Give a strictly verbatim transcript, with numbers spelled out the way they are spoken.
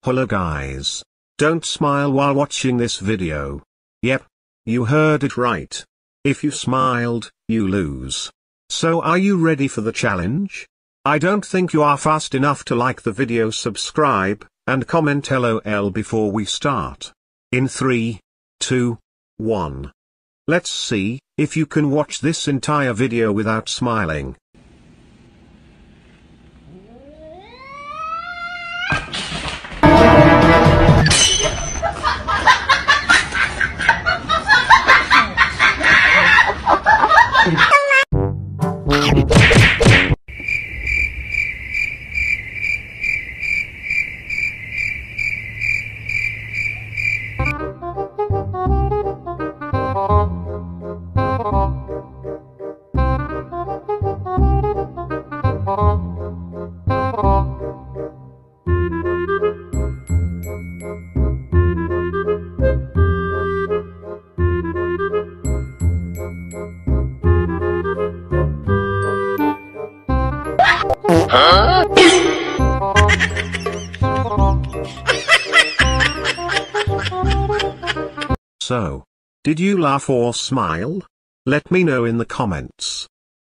Hello guys. Don't smile while watching this video. Yep. You heard it right. If you smiled, you lose. So are you ready for the challenge? I don't think you are fast enough to like the video, subscribe, and comment LOL before we start. In three, two, one. Let's see if you can watch this entire video without smiling. Huh? So, did you laugh or smile? Let me know in the comments.